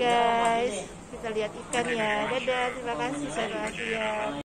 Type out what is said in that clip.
guys, kita lihat ikan ya. Dadah, terima kasih, Saudara Asia.